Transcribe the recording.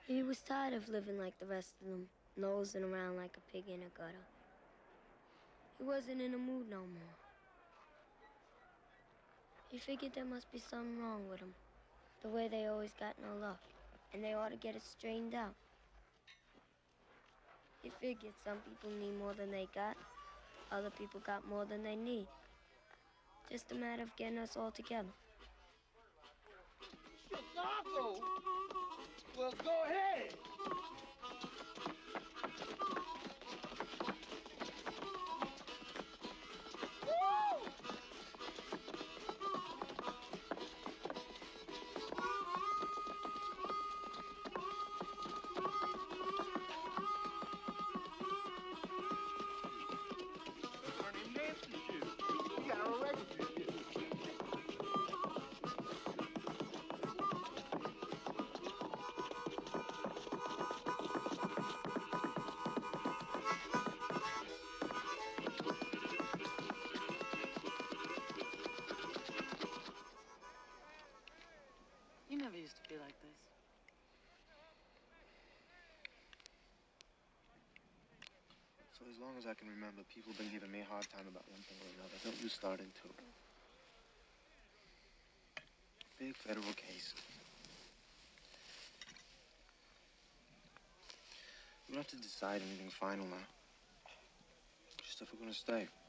He was tired of living like the rest of them, nosing around like a pig in a gutter. He wasn't in the mood no more. He figured there must be something wrong with him, the way they always got no luck, and they ought to get it straightened out. He figured some people need more than they got, other people got more than they need. Just a matter of getting us all together. Chicago! Well, go ahead. Woo! Bernie Nancy shoes. You got a record shoes. You never used to be like this. So as long as I can remember, people have been giving me a hard time about one thing or another. Don't you start into it. Big federal case. We don't have to decide anything final now. Just if we're gonna stay.